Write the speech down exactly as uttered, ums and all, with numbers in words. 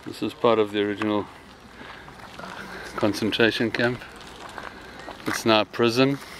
This is part of the original concentration camp. It's now a prison.